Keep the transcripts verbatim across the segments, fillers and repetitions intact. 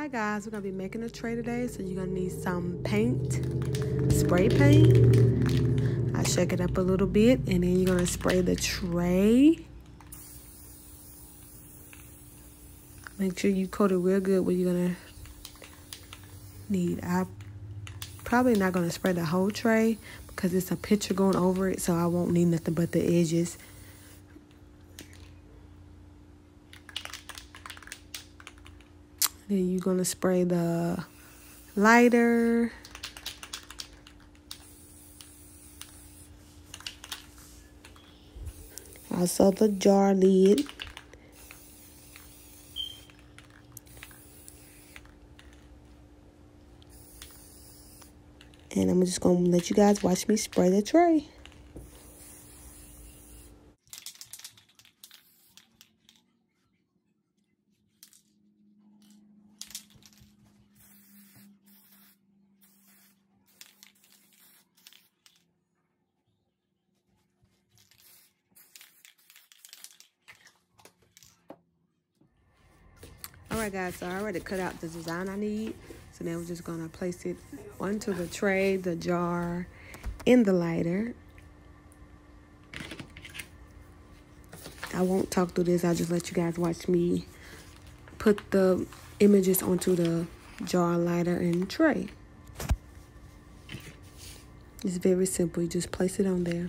Hi guys, we're gonna be making a tray today, so you're gonna need some paint, spray paint. I shake it up a little bit, and then you're gonna spray the tray. Make sure you coat it real good. What you're gonna need, I probably not gonna spray the whole tray because it's a picture going over it, so I won't need nothing but the edges. Then you're gonna spray the lighter. Also the jar lid. And I'm just gonna let you guys watch me spray the tray. Alright guys, so I already cut out the design I need. So now we're just gonna place it onto the tray, the jar, and the lighter. I won't talk through this, I'll just let you guys watch me put the images onto the jar, lighter, and tray. It's very simple, you just place it on there.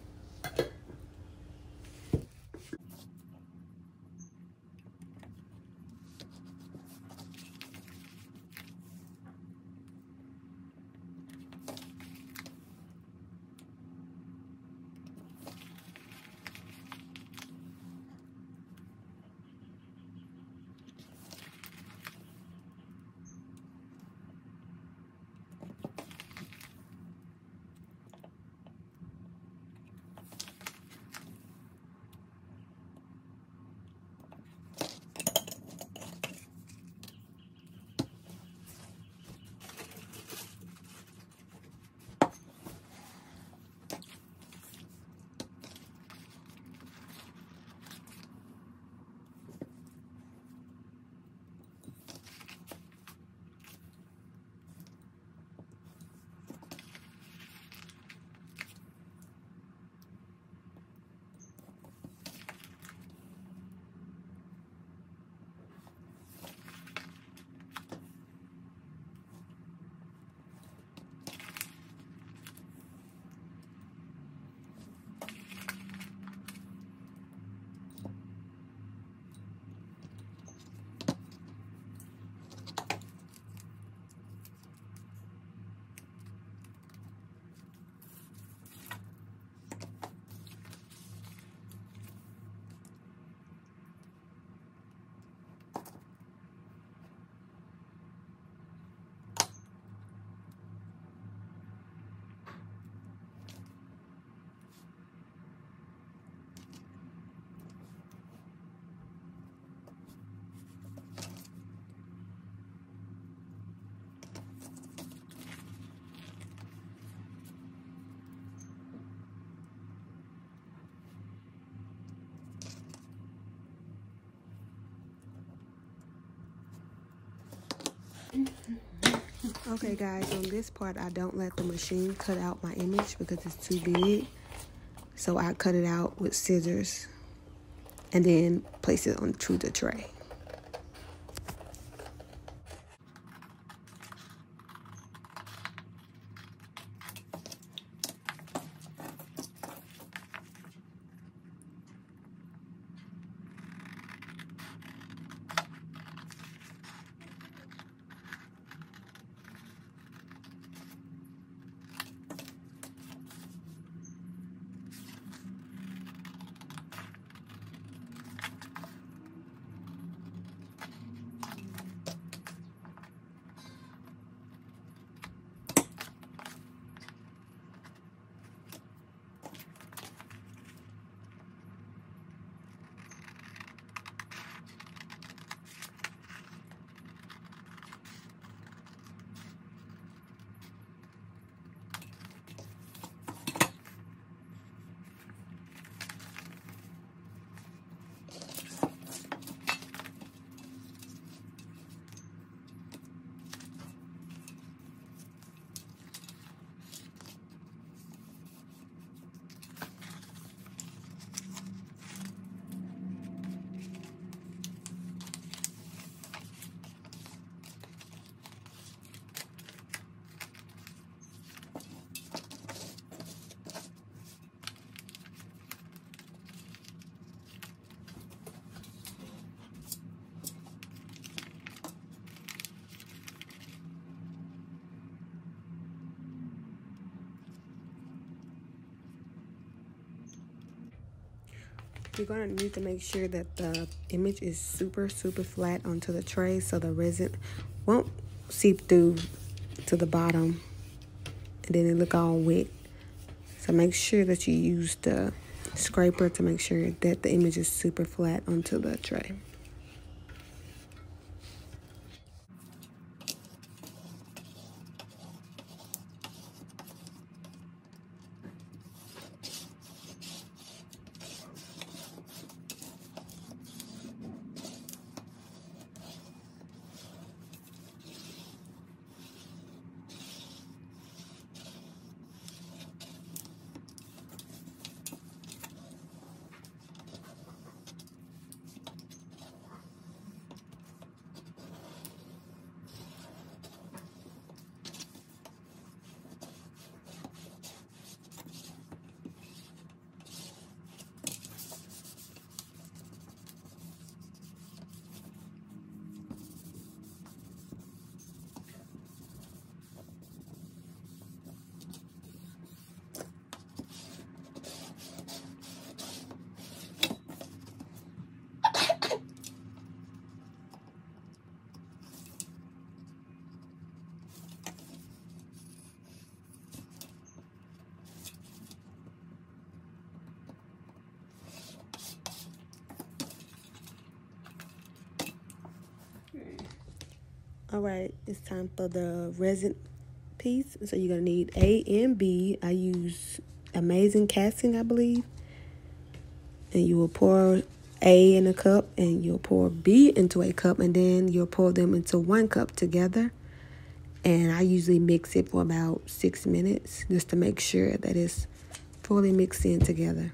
Okay guys, on this part I don't let the machine cut out my image because it's too big. So I cut it out with scissors and then place it onto the tray. You're going to need to make sure that the image is super, super flat onto the tray so the resin won't seep through to the bottom and then it look all wet. So make sure that you use the scraper to make sure that the image is super flat onto the tray. All right, it's time for the resin piece. So you're gonna need A and B. I use Amazing Casting, I believe. And you will pour A in a cup and you'll pour B into a cup and then you'll pour them into one cup together. And I usually mix it for about six minutes just to make sure that it's fully mixed in together.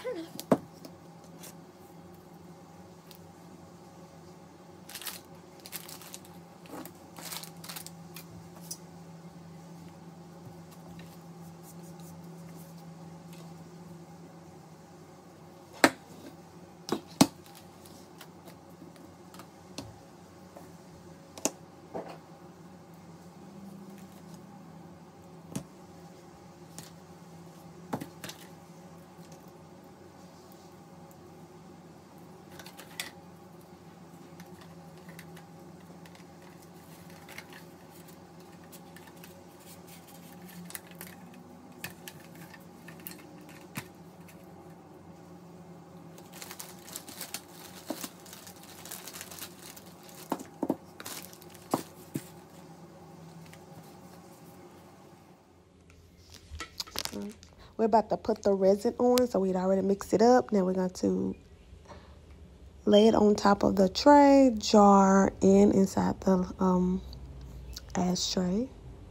We're about to put the resin on, so we'd already mixed it up. Now we're going to lay it on top of the tray, jar, and inside the um, ashtray.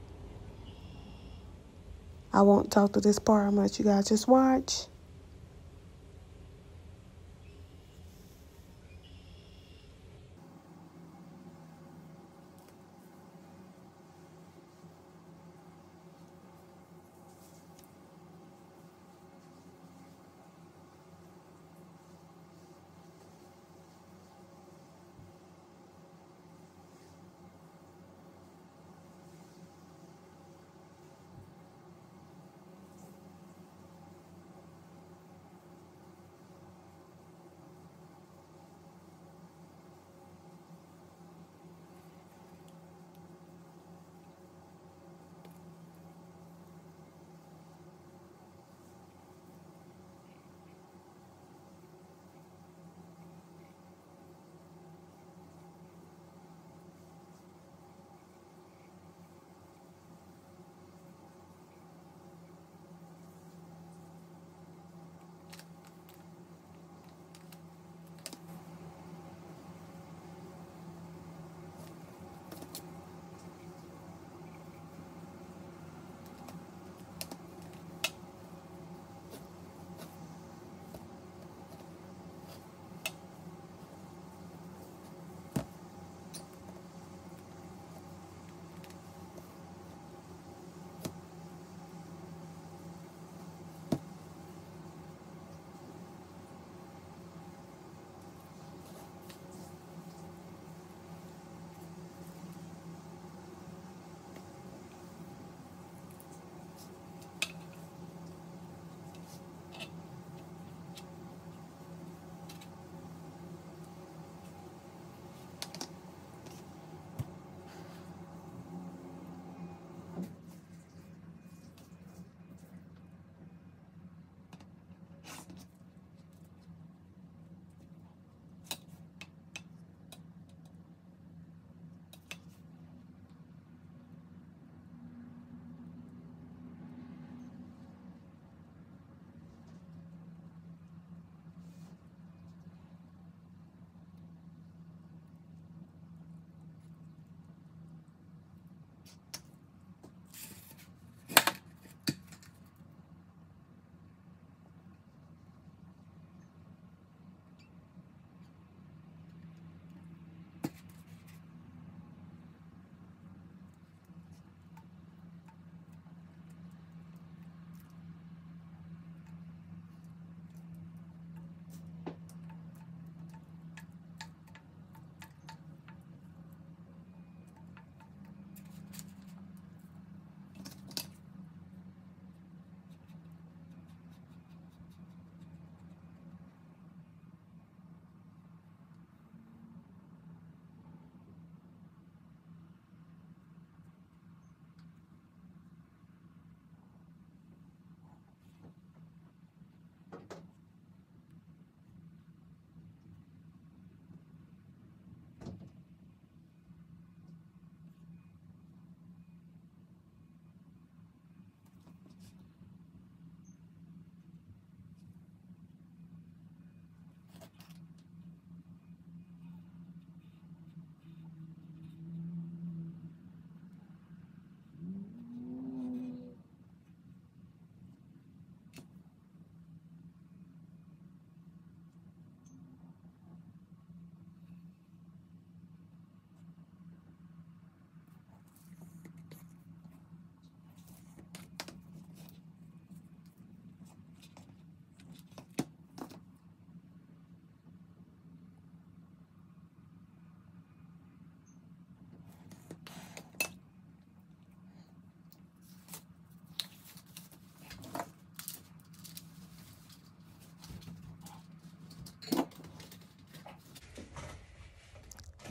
I won't talk to this part. I'm going to let you guys just watch.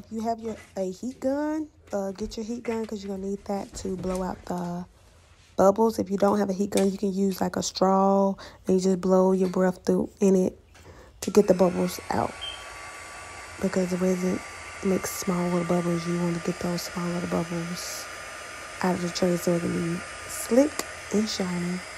you have your a heat gun, uh, get your heat gun because you're going to need that to blow out the bubbles. If you don't have a heat gun, you can use like a straw and you just blow your breath through in it to get the bubbles out. Because the resin makes small little bubbles, you want to get those small little bubbles out of the tray so it can be slick and shiny.